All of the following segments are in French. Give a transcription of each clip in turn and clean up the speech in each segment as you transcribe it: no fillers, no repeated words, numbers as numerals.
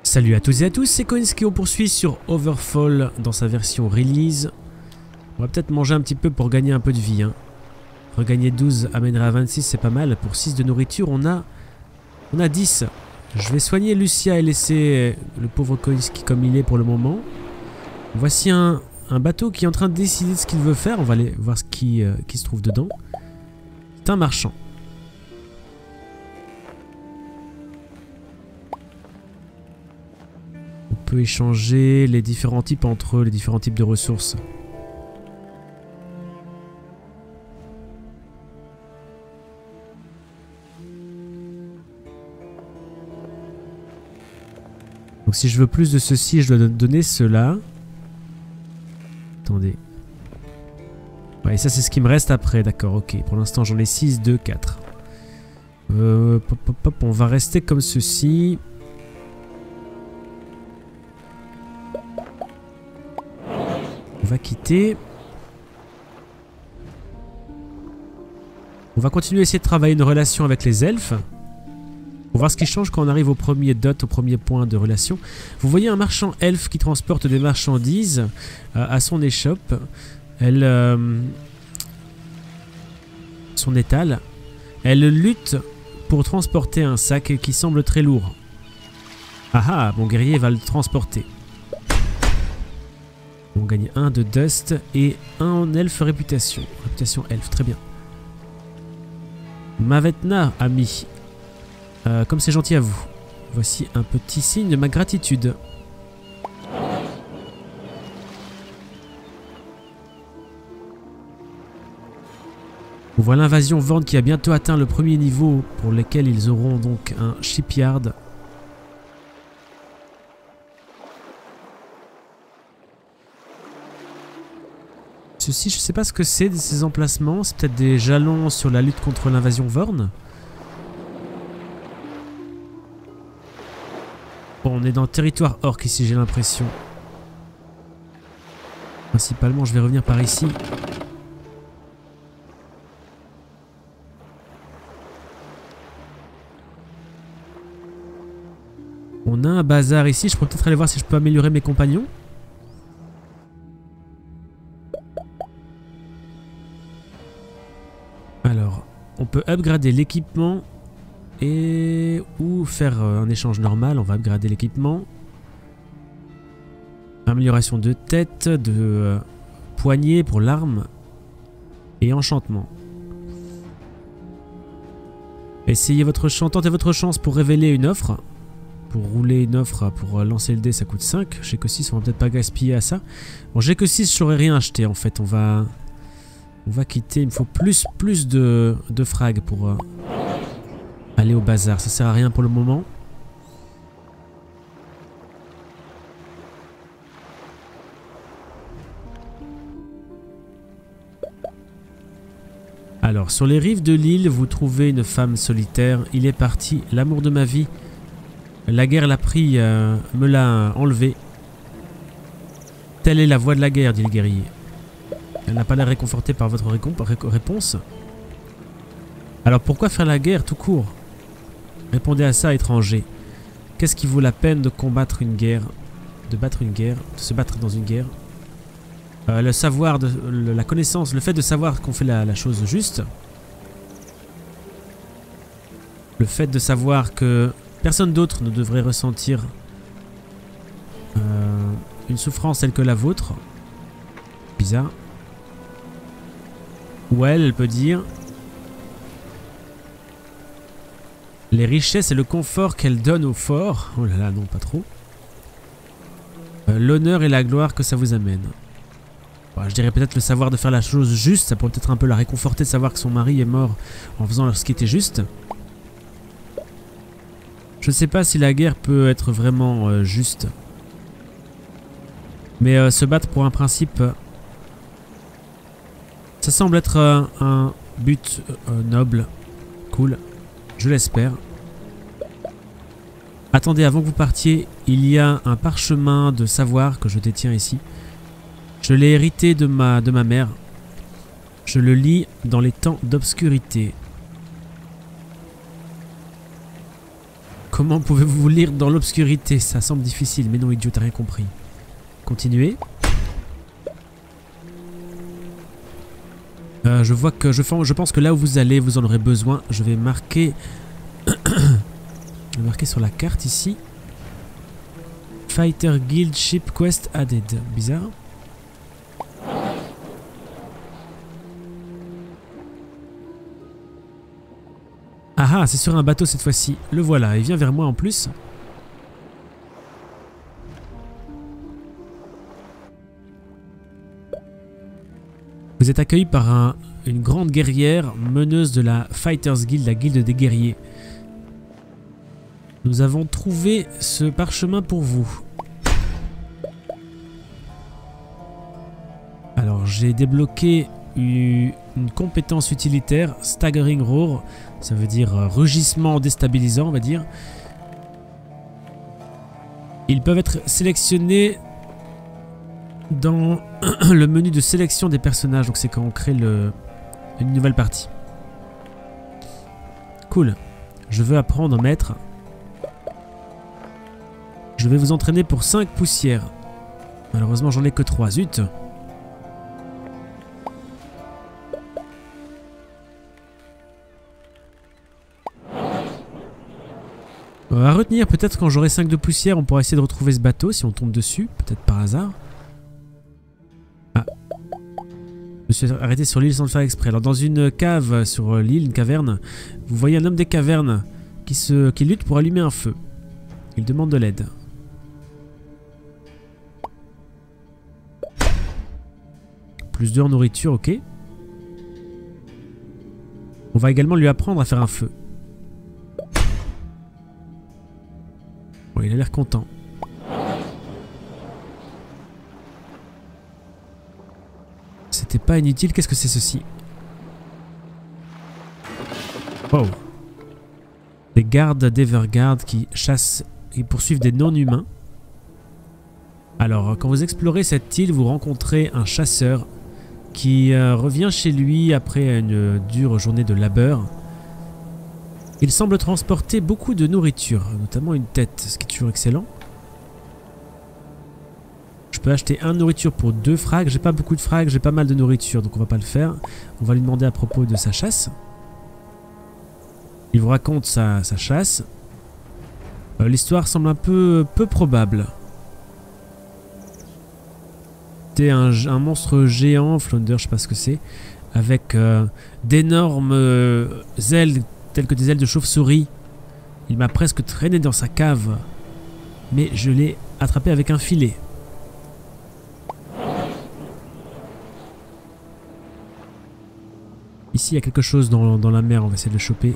Salut à toutes et à tous, c'est Koinski, on poursuit sur Overfall dans sa version release. On va peut-être manger un petit peu pour gagner un peu de vie. Regagner 12 amènerait à 26, c'est pas mal. Pour 6 de nourriture, on a 10. Je vais soigner Lucia et laisser le pauvre Koinski comme il est pour le moment. Voici un bateau qui est en train de décider de ce qu'il veut faire. On va aller voir ce qui se trouve dedans. C'est un marchand. On peut échanger les différents types entre eux, les différents types de ressources. Donc si je veux plus de ceci, je dois donner cela. Attendez. Ouais, ça c'est ce qui me reste après, d'accord, ok. Pour l'instant j'en ai 6, 2, 4. On va rester comme ceci. On va quitter. On va continuer à essayer de travailler une relation avec les elfes. Pour voir ce qui change quand on arrive au premier dot, au premier point de relation. Vous voyez un marchand elfe qui transporte des marchandises à son échoppe. Son étal. Elle lutte pour transporter un sac qui semble très lourd. Ah ah, mon guerrier va le transporter. On gagne 1 de dust et 1 en elfe réputation. Réputation elfe, très bien. Mavetna, ami. Comme c'est gentil à vous. Voici un petit signe de ma gratitude. On voit l'invasion Vorn qui a bientôt atteint le premier niveau pour lequel ils auront donc un shipyard. Ceci, je sais pas ce que c'est ces emplacements. C'est peut-être des jalons sur la lutte contre l'invasion Vorn. Bon, on est dans le territoire orc ici, j'ai l'impression. Principalement, je vais revenir par ici. On a un bazar ici. Je pourrais peut-être aller voir si je peux améliorer mes compagnons. Alors, on peut upgrader l'équipement ou faire un échange normal. On va upgrader l'équipement. Amélioration de tête, de poignée pour l'arme et enchantement. Essayez votre chance, tentez votre chance pour révéler une offre. Pour rouler une offre, pour lancer le dé, ça coûte 5. J'ai que 6, on va peut-être pas gaspiller à ça. Bon, j'ai que 6, j'aurais rien acheté en fait. On va quitter. Il me faut plus de frag pour aller au bazar. Ça sert à rien pour le moment. Alors, sur les rives de l'île, vous trouvez une femme solitaire. Il est parti, l'amour de ma vie. La guerre l'a pris, me l'a enlevé. Telle est la voix de la guerre, dit le guerrier. Elle n'a pas l'air réconfortée par votre réponse. Alors pourquoi faire la guerre tout court? Répondez à ça, étranger. Qu'est-ce qui vaut la peine de combattre une guerre? De se battre dans une guerre? Le savoir, la connaissance, le fait de savoir qu'on fait la chose juste. Le fait de savoir que personne d'autre ne devrait ressentir une souffrance telle que la vôtre. Bizarre. Ou elle peut dire les richesses et le confort qu'elle donne aux forts. Oh là là, non, pas trop. L'honneur et la gloire que ça vous amène. Bon, je dirais peut-être le savoir de faire la chose juste. Ça pourrait peut-être un peu la réconforter de savoir que son mari est mort en faisant ce qui était juste. Je ne sais pas si la guerre peut être vraiment juste. Mais se battre pour un principe, ça semble être un but noble. Cool. Je l'espère. Attendez, avant que vous partiez, il y a un parchemin de savoir que je détiens ici. Je l'ai hérité de ma mère. Je le lis dans les temps d'obscurité. Comment pouvez-vous vous lire dans l'obscurité? Ça semble difficile, mais non, idiot, t'as rien compris. Continuez. Je vois que je pense que là où vous allez, vous en aurez besoin. Je vais marquer, je vais marquer sur la carte ici. Fighter Guild Ship Quest Added. Bizarre. Ah ah, c'est sur un bateau cette fois-ci. Le voilà, il vient vers moi en plus. Vous êtes accueilli par une grande guerrière, meneuse de la Fighters Guild, la guilde des guerriers. Nous avons trouvé ce parchemin pour vous. Alors, j'ai débloqué une compétence utilitaire, Staggering Roar, ça veut dire rugissement déstabilisant, on va dire. Ils peuvent être sélectionnés dans le menu de sélection des personnages, donc c'est quand on crée une nouvelle partie. Cool. Je veux apprendre maître. Je vais vous entraîner pour 5 poussières. Malheureusement j'en ai que 3, zut. À retenir, peut-être quand j'aurai 5 de poussière, on pourra essayer de retrouver ce bateau si on tombe dessus, peut-être par hasard. Ah. Je me suis arrêté sur l'île sans le faire exprès. Alors dans une cave sur l'île, une caverne, vous voyez un homme des cavernes qui lutte pour allumer un feu. Il demande de l'aide. Plus 2 en nourriture, ok. On va également lui apprendre à faire un feu. Bon, il a l'air content. C'était pas inutile, qu'est-ce que c'est ceci? Oh. Des gardes d'Evergard qui chassent et poursuivent des non-humains. Alors, quand vous explorez cette île, vous rencontrez un chasseur qui revient chez lui après une dure journée de labeur. Il semble transporter beaucoup de nourriture, notamment une tête, ce qui est toujours excellent. Je peux acheter 1 nourriture pour 2 frags. J'ai pas beaucoup de frags, j'ai pas mal de nourriture, donc on va pas le faire. On va lui demander à propos de sa chasse. Il vous raconte sa chasse. L'histoire semble un peu probable. C'était un monstre géant, Flounder, je sais pas ce que c'est, avec d'énormes ailes, telles que des ailes de chauve-souris. Il m'a presque traîné dans sa cave, mais je l'ai attrapé avec un filet. Ici, il y a quelque chose dans la mer, on va essayer de le choper.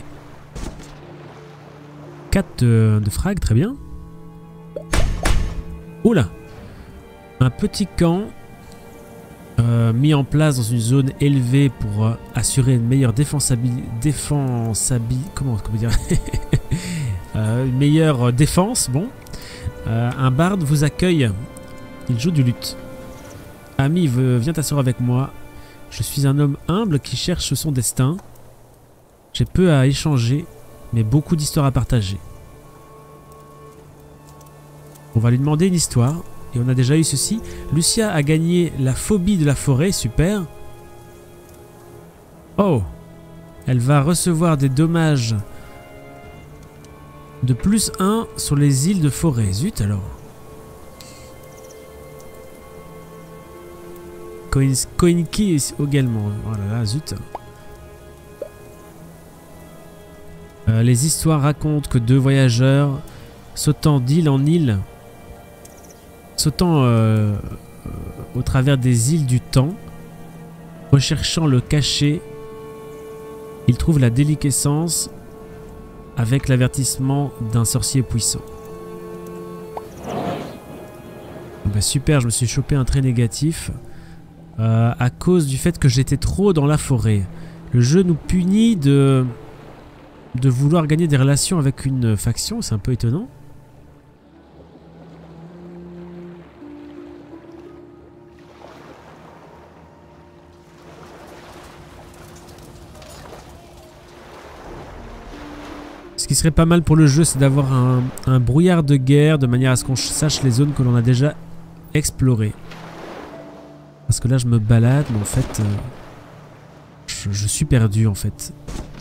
4 de frag, très bien. Oula! Un petit camp mis en place dans une zone élevée pour assurer une meilleure comment dire une meilleure défense. Bon, un barde vous accueille. Il joue du luth. Ami, viens t'asseoir avec moi. Je suis un homme humble qui cherche son destin. J'ai peu à échanger, mais beaucoup d'histoires à partager. On va lui demander une histoire. Et on a déjà eu ceci. Lucia a gagné la phobie de la forêt, super. Oh, elle va recevoir des dommages de plus 1 sur les îles de forêt. Zut alors. Koinki également. Oh là là, zut. Les histoires racontent que 2 voyageurs sautant d'île en île, sautant au travers des îles du temps, recherchant le cachet, ils trouvent la déliquescence avec l'avertissement d'un sorcier puissant. Bah super, je me suis chopé un trait négatif à cause du fait que j'étais trop dans la forêt. Le jeu nous punit de vouloir gagner des relations avec une faction, c'est un peu étonnant. Ce qui serait pas mal pour le jeu, c'est d'avoir un brouillard de guerre de manière à ce qu'on sache les zones que l'on a déjà explorées. Parce que là je me balade mais en fait je suis perdu en fait.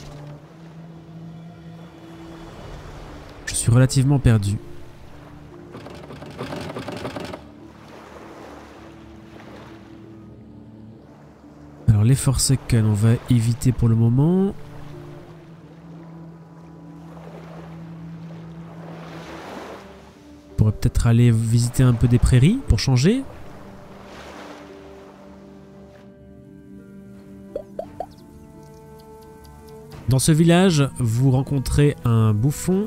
Je suis relativement perdu. Alors les Forsaken on va éviter pour le moment. On pourrait peut-être aller visiter un peu des prairies pour changer. Dans ce village, vous rencontrez un bouffon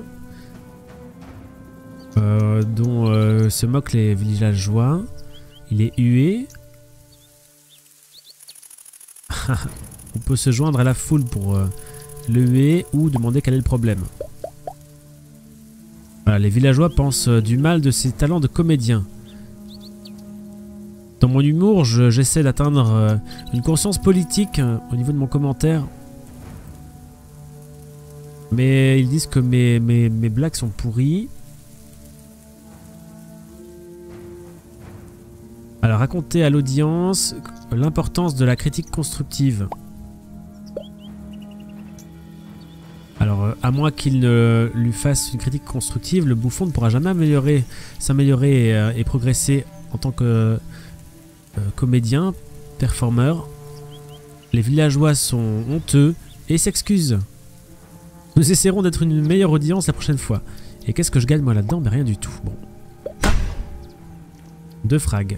dont se moquent les villageois. Il est hué. On peut se joindre à la foule pour le huer ou demander quel est le problème. Voilà, les villageois pensent du mal de ses talents de comédien. Dans mon humour, j'essaie d'atteindre une conscience politique au niveau de mon commentaire. Mais ils disent que mes blagues sont pourries. Alors, raconter à l'audience l'importance de la critique constructive. Alors, à moins qu'il ne lui fasse une critique constructive, le bouffon ne pourra jamais s'améliorer et progresser en tant que comédien, performeur. Les villageois sont honteux et s'excusent. Nous essaierons d'être une meilleure audience la prochaine fois. Et qu'est-ce que je gagne moi là-dedans? Mais rien du tout. Bon. 2 frags.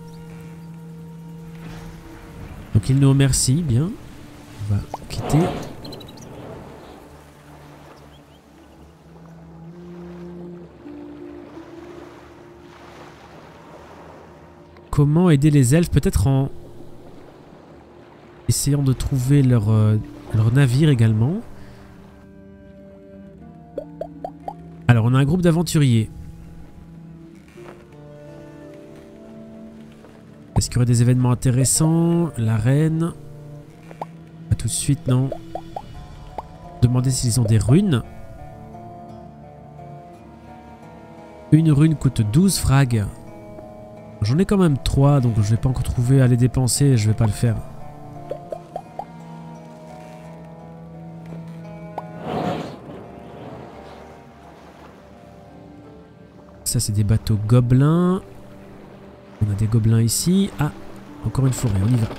Donc il nous remercie, bien. On va quitter. Comment aider les elfes? Peut-être en essayant de trouver leur navire également. Alors on a un groupe d'aventuriers. Est-ce qu'il y aurait des événements intéressants? La reine. Pas tout de suite, non. Demander s'ils ont des runes. Une rune coûte 12 frags. J'en ai quand même 3, donc je vais pas encore trouver à les dépenser et je vais pas le faire. Ça c'est des bateaux gobelins. On a des gobelins ici. Ah, encore une forêt, on y va.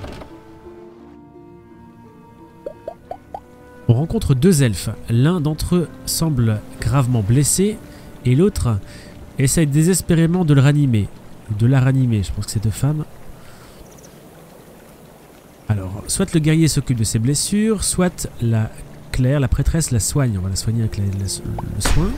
On rencontre 2 elfes. L'un d'entre eux semble gravement blessé et l'autre essaye désespérément de le ranimer. De la ranimer, je pense que c'est 2 femmes. Alors, soit le guerrier s'occupe de ses blessures, soit la Claire, la prêtresse, la soigne. On va la soigner avec le soin.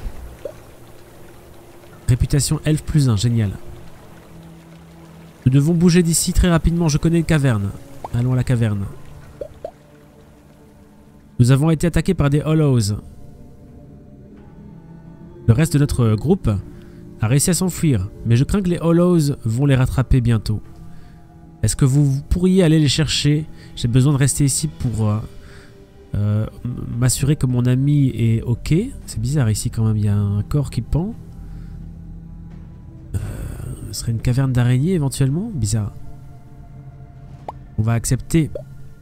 Réputation elfe +1, génial. Nous devons bouger d'ici très rapidement, je connais une caverne. Allons à la caverne. Nous avons été attaqués par des Hollows. Le reste de notre groupe a réussi à s'enfuir, mais je crains que les Hollows vont les rattraper bientôt. Est-ce que vous pourriez aller les chercher? J'ai besoin de rester ici pour m'assurer que mon ami est ok. C'est bizarre ici quand même, il y a un corps qui pend. Ce serait une caverne d'araignées éventuellement? Bizarre. On va accepter.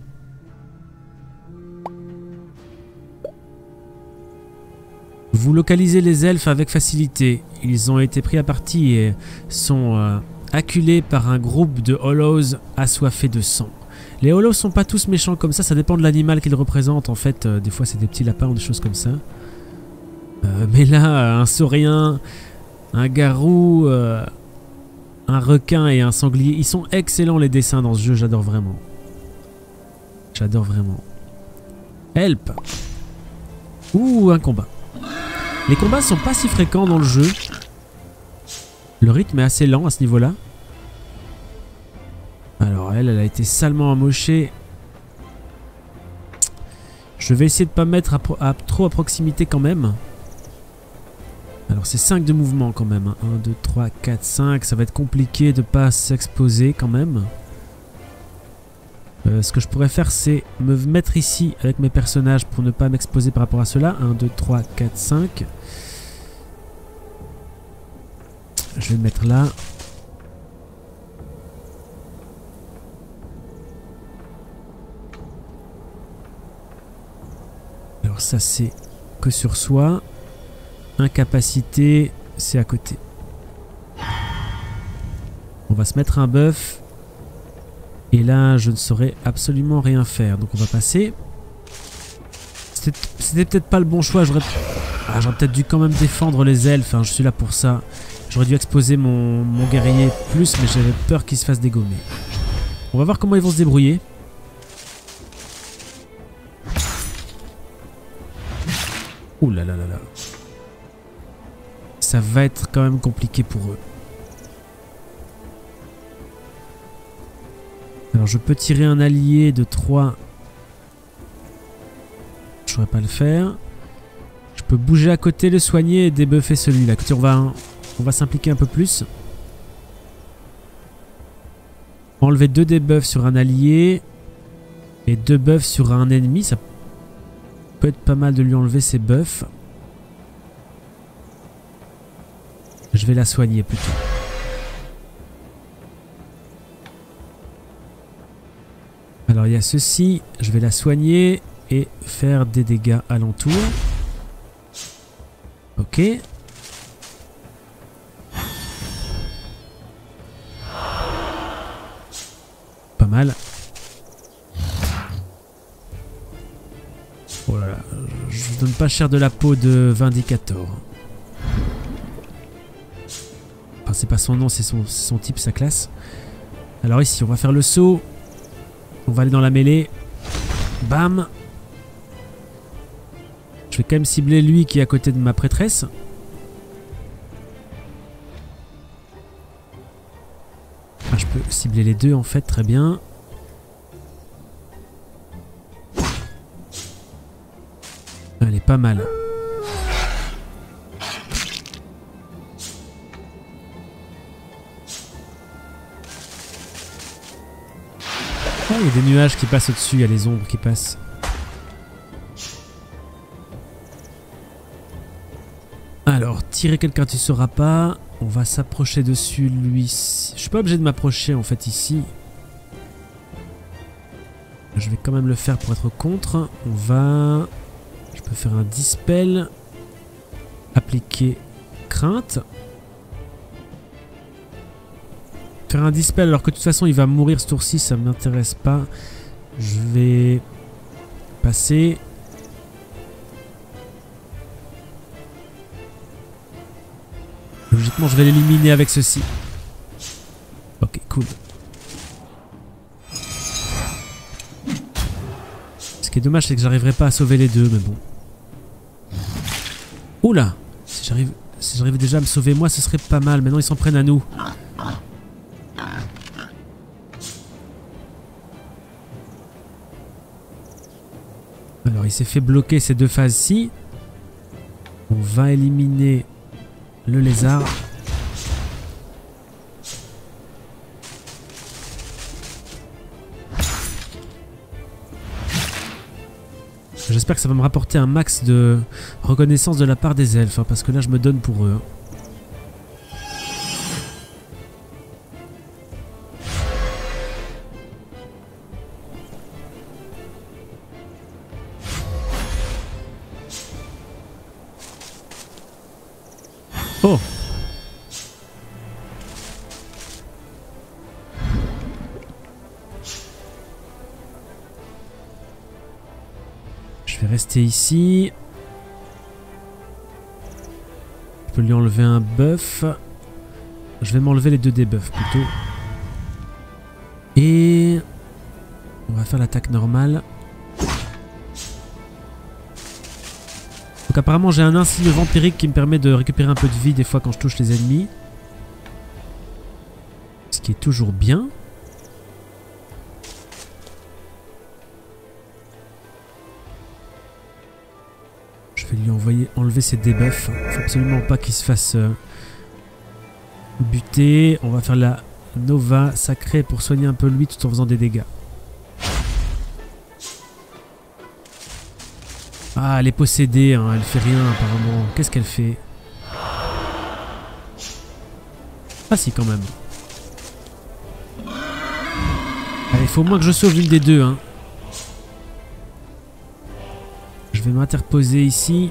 Vous localisez les elfes avec facilité. Ils ont été pris à partie et sont acculés par un groupe de Hollows assoiffés de sang. Les Hollows sont pas tous méchants comme ça dépend de l'animal qu'ils représentent. En fait, des fois c'est des petits lapins ou des choses comme ça. Mais là, un saurien, un garou, un requin et un sanglier. Ils sont excellents les dessins dans ce jeu, j'adore vraiment. J'adore vraiment. Help! Ouh, un combat. Les combats sont pas si fréquents dans le jeu. Le rythme est assez lent à ce niveau-là. Alors elle a été salement amochée. Je vais essayer de pas mettre trop à proximité quand même. Alors c'est 5 de mouvement quand même. 1, 2, 3, 4, 5. Ça va être compliqué de pas s'exposer quand même. Ce que je pourrais faire, c'est me mettre ici avec mes personnages pour ne pas m'exposer par rapport à cela. 1, 2, 3, 4, 5. Je vais le mettre là. Alors ça, c'est que sur soi. Incapacité, c'est à côté. On va se mettre un buff. Et là, je ne saurais absolument rien faire. Donc on va passer. C'était peut-être pas le bon choix. J'aurais peut-être dû quand même défendre les elfes. Hein, je suis là pour ça. J'aurais dû exposer mon guerrier plus, mais j'avais peur qu'il se fasse dégommer. On va voir comment ils vont se débrouiller. Ouh là là là là. Ça va être quand même compliqué pour eux. Alors je peux tirer un allié de 3. Je ne saurais pas le faire. Je peux bouger à côté, le soigner et débuffer celui-là. Écoutez, on va s'impliquer un peu plus. Enlever 2 debuffs sur un allié. Et 2 buffs sur un ennemi. Ça peut être pas mal de lui enlever ses buffs. Je vais la soigner plutôt. Alors il y a ceci, je vais la soigner et faire des dégâts alentour. Ok. Pas mal. Oh là là, je donne pas cher de la peau de Vindicator. Enfin c'est pas son nom, c'est son type, sa classe. Alors ici on va faire le saut. On va aller dans la mêlée. Bam. Je vais quand même cibler lui qui est à côté de ma prêtresse. Ah, je peux cibler les deux en fait, très bien. Elle est pas mal. Oh, il y a des nuages qui passent au-dessus, il y a les ombres qui passent. Alors, tirer quelqu'un tu sauras pas. On va s'approcher dessus lui. Je suis pas obligé de m'approcher en fait ici. Je vais quand même le faire pour être contre. On va... Je peux faire un dispel. Appliquer crainte. Faire un dispel alors que de toute façon il va mourir ce tour-ci, ça ne m'intéresse pas. Je vais passer. Logiquement je vais l'éliminer avec ceci. Ok, cool. Ce qui est dommage c'est que j'arriverai pas à sauver les deux, mais bon. Oula, si j'arrive déjà à me sauver moi ce serait pas mal. Maintenant ils s'en prennent à nous. Alors il s'est fait bloquer ces deux phases-ci. On va éliminer le lézard. J'espère que ça va me rapporter un max de reconnaissance de la part des elfes, hein, parce que là je me donne pour eux. Oh! Je vais rester ici. Je peux lui enlever un buff. Je vais m'enlever les deux debuffs plutôt. Et on va faire l'attaque normale. Donc apparemment j'ai un insigne vampirique qui me permet de récupérer un peu de vie des fois quand je touche les ennemis. Ce qui est toujours bien. Je vais lui enlever ses debuffs. Il faut absolument pas qu'il se fasse buter. On va faire la Nova sacrée pour soigner un peu lui tout en faisant des dégâts. Ah, elle est possédée, hein, elle fait rien apparemment. Qu'est-ce qu'elle fait? Ah si, quand même. Allez, il faut au moins que je sauve l'une des deux. Hein. Je vais m'interposer ici.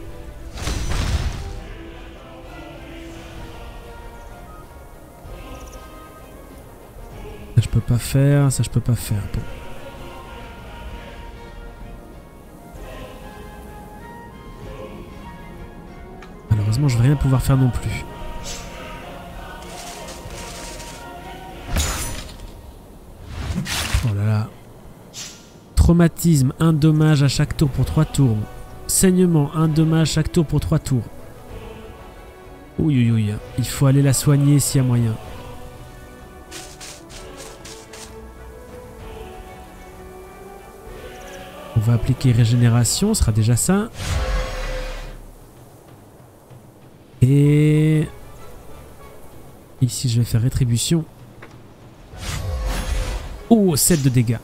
Ça je peux pas faire, ça je peux pas faire. Bon. Malheureusement, je vais rien pouvoir faire non plus. Oh là là. Traumatisme, 1 dommage à chaque tour pour 3 tours. Saignement, 1 dommage chaque tour pour 3 tours. Ouïe, ouïe, il faut aller la soigner s'il y a moyen. On va appliquer régénération, ce sera déjà ça. Et ici je vais faire rétribution. Oh, 7 de dégâts.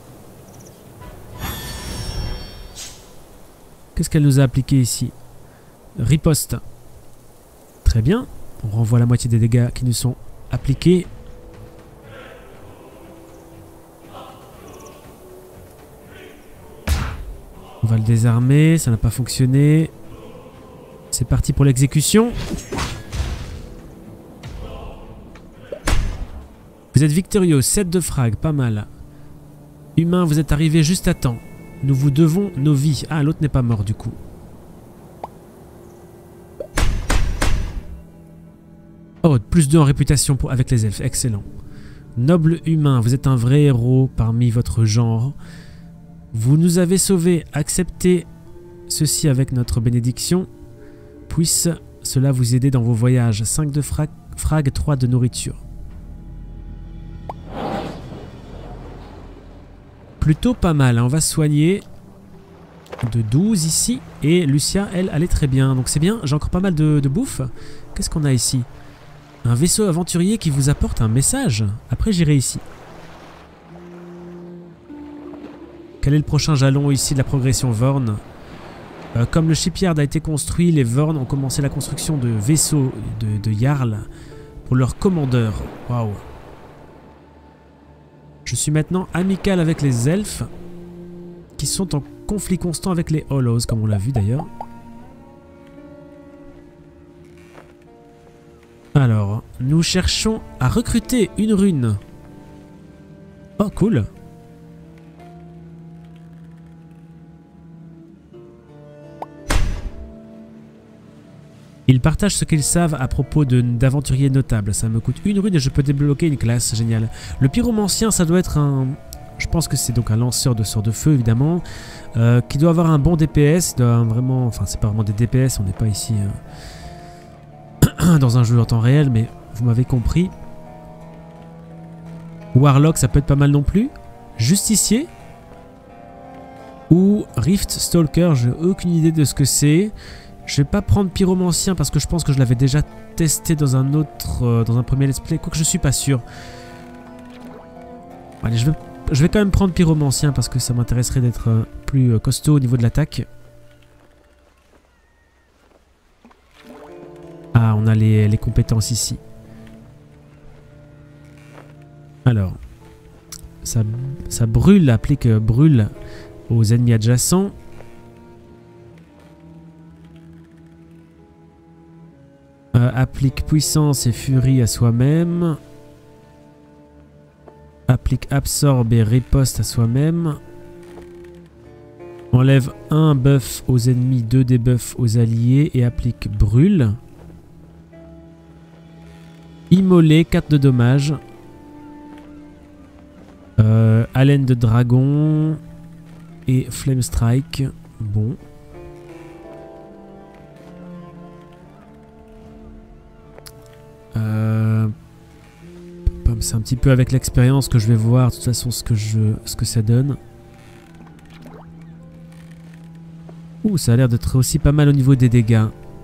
Qu'est-ce qu'elle nous a appliqué ici? Riposte. Très bien. On renvoie la moitié des dégâts qui nous sont appliqués. On va le désarmer. Ça n'a pas fonctionné. C'est parti pour l'exécution. Vous êtes victorieux. 7 de frag. Pas mal. Humain, vous êtes arrivé juste à temps. Nous vous devons nos vies. Ah, l'autre n'est pas mort du coup. Oh, plus 2 en réputation avec les elfes. Excellent. Noble humain, vous êtes un vrai héros parmi votre genre. Vous nous avez sauvés. Acceptez ceci avec notre bénédiction. Puisse cela vous aider dans vos voyages. 5 de frag, 3 de nourriture. Plutôt pas mal, hein. On va soigner de 12 ici. Et Lucia, elle, est très bien. Donc c'est bien, j'ai encore pas mal de bouffe. Qu'est-ce qu'on a ici? Un vaisseau aventurier qui vous apporte un message. Après j'irai ici. Quel est le prochain jalon ici de la progression Vorn? Comme le shipyard a été construit, les Vorn ont commencé la construction de vaisseaux de Jarl pour leur commandeur. Waouh. Je suis maintenant amical avec les elfes qui sont en conflit constant avec les Hollows, comme on l'a vu d'ailleurs. Alors, nous cherchons à recruter une rune. Oh, cool. Ils partagent ce qu'ils savent à propos d'aventuriers notables. Ça me coûte 1 rune et je peux débloquer une classe. Génial. Le pyromancien, ça doit être un... Je pense que c'est donc un lanceur de sorts de feu, évidemment. Qui doit avoir un bon DPS. Doit vraiment... Enfin, c'est pas vraiment des DPS. On n'est pas ici dans un jeu en temps réel, mais vous m'avez compris. Warlock, ça peut être pas mal non plus. Justicier. Ou Rift Stalker, j'ai aucune idée de ce que c'est. Je vais pas prendre pyromancien parce que je pense que je l'avais déjà testé dans un autre, dans un premier let's play, quoique je suis pas sûr. Allez, je vais quand même prendre pyromancien parce que ça m'intéresserait d'être plus costaud au niveau de l'attaque. Ah, on a les compétences ici. Alors, ça brûle, applique brûle aux ennemis adjacents. Applique puissance et furie à soi-même. Applique absorbe et riposte à soi-même. Enlève 1 buff aux ennemis, 2 debuffs aux alliés et applique brûle. Immolé, 4 de dommages. Haleine de dragon et Flame Strike. Bon. C'est un petit peu avec l'expérience que je vais voir de toute façon ce que ça donne. Ouh, ça a l'air d'être aussi pas mal au niveau des dégâts.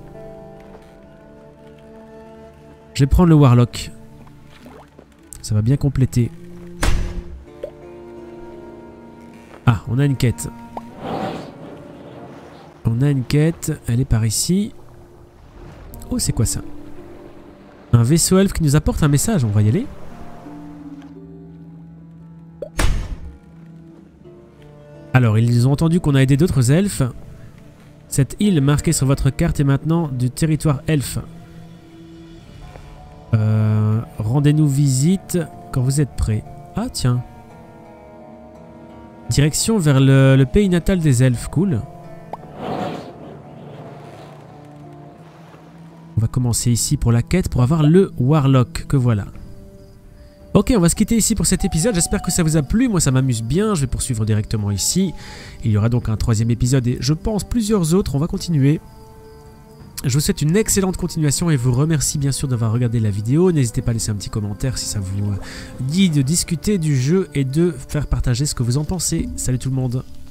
Je vais prendre le Warlock. Ça va bien compléter. Ah, on a une quête. On a une quête, elle est par ici. Oh, c'est quoi ça? Un vaisseau elfe qui nous apporte un message, on va y aller. Alors, ils ont entendu qu'on a aidé d'autres elfes. Cette île marquée sur votre carte est maintenant du territoire elfe. Rendez-nous visite quand vous êtes prêts. Ah, tiens. Direction vers le pays natal des elfes, cool. On va commencer ici pour la quête pour avoir le Warlock, que voilà. Ok, on va se quitter ici pour cet épisode, j'espère que ça vous a plu, moi ça m'amuse bien, je vais poursuivre directement ici. Il y aura donc un 3e épisode et je pense plusieurs autres, on va continuer. Je vous souhaite une excellente continuation et vous remercie bien sûr d'avoir regardé la vidéo. N'hésitez pas à laisser un petit commentaire si ça vous dit de discuter du jeu et de faire partager ce que vous en pensez. Salut tout le monde!